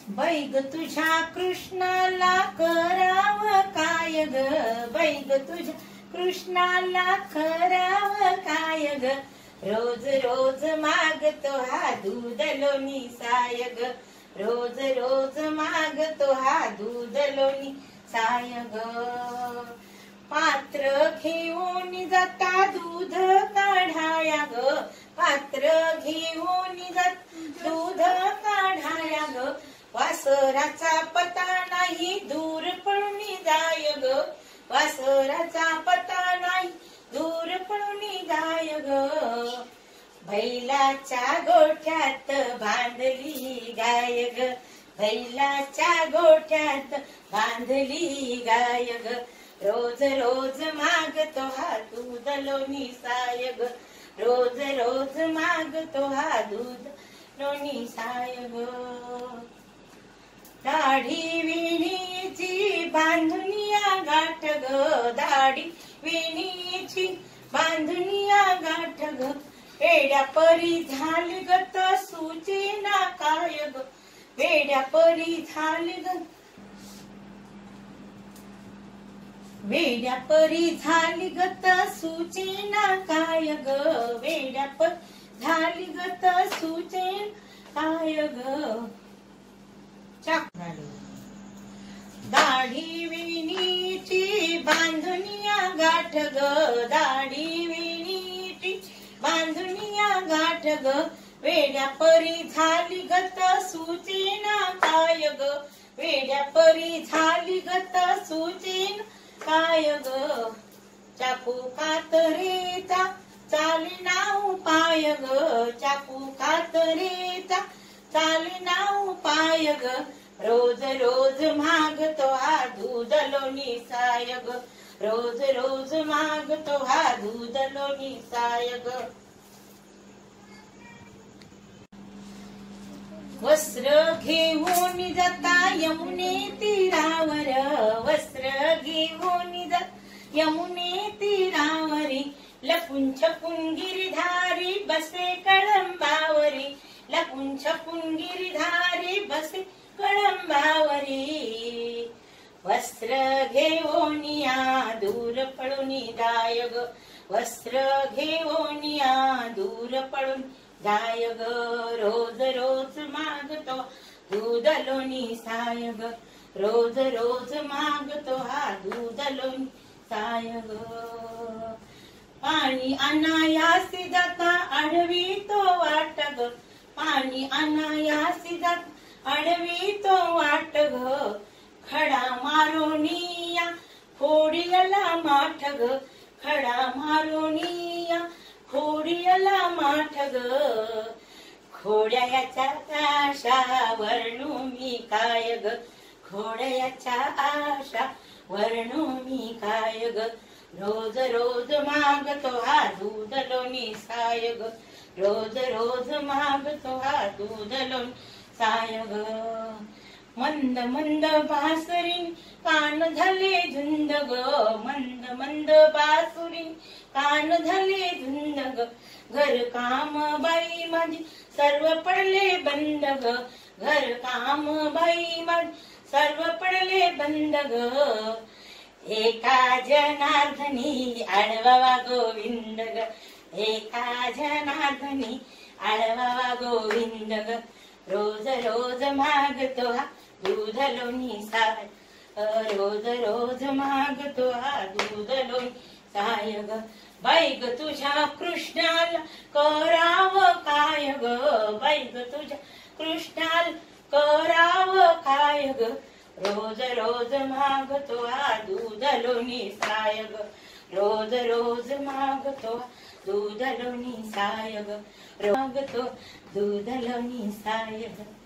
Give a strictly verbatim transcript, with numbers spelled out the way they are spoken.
Bag तुझ्या कृष्णाला कराव काय ग, बैग तुझ्या कृष्णाला कराव काय ग, रोज रोज मागतो हा दूध लोणी साय ग, रोज रोज मागतो हा दूध लोणी साय ग. पात्र घेऊन जाता दूध काढाया ग, पात्र घेऊन जात दूध काढाया ग, वासराचा पता नाही दूर पळून जाय ग, वासराचा पता नाही दूर पळून जाय ग. बैलाच्या गोठ्यात बांधली गाय ग, बैलाच्या गोठ्यात बांधली गाय ग, रोज रोज मागतो हा दूध लोणी साय ग, रोज रोज मागतो हा दूध लोणी साय ग. दाढी विणीची बांधुनिया गाठ ग, दाढी विणीची बांधुनिया गाठ ग, वेड्या परी झाली ग त सुचेना काय ग, वेड्या परी झाली ग, वेड्या परी झाली ग त सुचेना काय ग, वेड्या परी झाली ग त सुचेना काय ग. दाढी विणीची बांधुनिया गाठ ग, दाढी विणीची बांधुनिया गाठ ग, वेड्या परी झाली ग त सुचेना काय ग, वेड्या परी झाली ग त सुचेना काय ग. चाकू कातरेचा चालना उपाय ग, चाकू कातरेचा चालना उपाय ग, रोज रोज मागतो हा दूध लोणी साय ग, रोज रोज मागतो हा दूध लोणी साय ग. वस्त्र घेऊन जाता यमुने तीरावर, वस्त्र घेऊन जात यमुने तीरावरी, लपून छपून गिरधारी बसे कळंबावरी, लपून छपून गिरधारी बसे कळंबावरी. वस्त्र घेऊनिया दूर पळून जाय ग, वस्त्र घेऊनिया दूर पळून जाय ग, रोज रोज मागतो दूध लोणी साय ग, रोज रोज मागतो हा दूध लोणी साय ग. पाणी अनायासी जाता आडवी तो वाट ग, पाणी अनायासी जात आडवी तो वाट ग, खडा मारोनिया खोडियाला माठ ग, खडा मारोनिया खोडियाला माठ ग, खोड्याच्या आशा वर्णू मी काय ग, खोड्याच्या आशा वर्णू मी काय ग, रोज रोज मागतो हा दूध लोणी साय ग, रोज रोज मागतो हा दूध लोणी साय ग. मंद मंद बासुरी कान झाले झुंद ग, मंद मंद बासुरी कान झाले झुंद ग, घर काम बाई माझी सर्व पडले बंद ग, घर काम बाई माझी सर्व पडले बंद ग. एका जनार्दनी आडवा गोविंद ग, एका जनार्दनी आडवा गोविंद ग, रोज रोज मागतो हा दूध लोणी साय, रोज रोज मागतो हा दूध लोणी साय ग. बैग तुझ्या कृष्णाला कराव काय ग, बैग तुझ्या कृष्णाला कराव काय ग, रोज रोज मागतो हा दूध लोणी साय ग, रोज रोज मागतो दूध लोणी साय ग, मागतो दूध लोणी साय ग.